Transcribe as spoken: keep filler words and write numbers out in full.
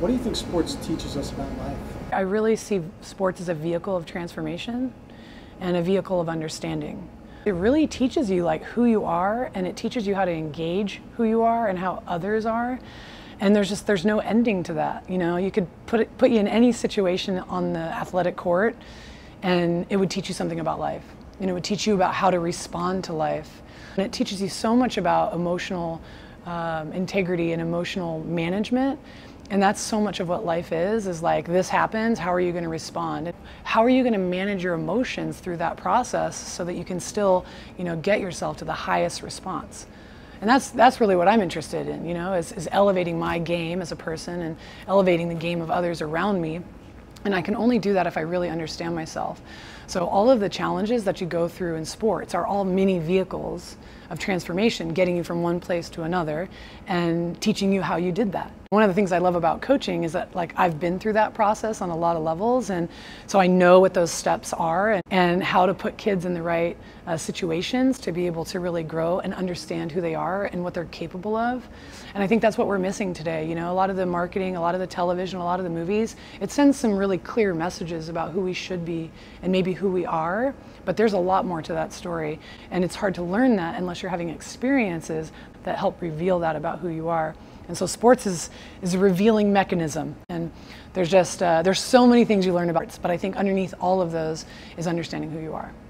What do you think sports teaches us about life? I really see sports as a vehicle of transformation and a vehicle of understanding. It really teaches you like who you are, and it teaches you how to engage who you are and how others are. And there's just there's no ending to that. You know, you could put it, put you in any situation on the athletic court, and it would teach you something about life. And it would teach you about how to respond to life. And it teaches you so much about emotional um, integrity and emotional management. And that's so much of what life is, is like, this happens, how are you going to respond? How are you going to manage your emotions through that process so that you can still, you know, get yourself to the highest response? And that's, that's really what I'm interested in, you know, is, is elevating my game as a person and elevating the game of others around me. And I can only do that if I really understand myself. So all of the challenges that you go through in sports are all mini vehicles of transformation, getting you from one place to another and teaching you how you did that. One of the things I love about coaching is that, like, I've been through that process on a lot of levels, and so I know what those steps are and, and how to put kids in the right uh, situations to be able to really grow and understand who they are and what they're capable of. And I think that's what we're missing today. You know, a lot of the marketing, a lot of the television, a lot of the movies, it sends some really clear messages about who we should be and maybe who we are, but there's a lot more to that story, and it's hard to learn that unless you're having experiences that help reveal that about who you are. And so sports is, is a revealing mechanism, and there's just, uh, there's so many things you learn about it, but I think underneath all of those is understanding who you are.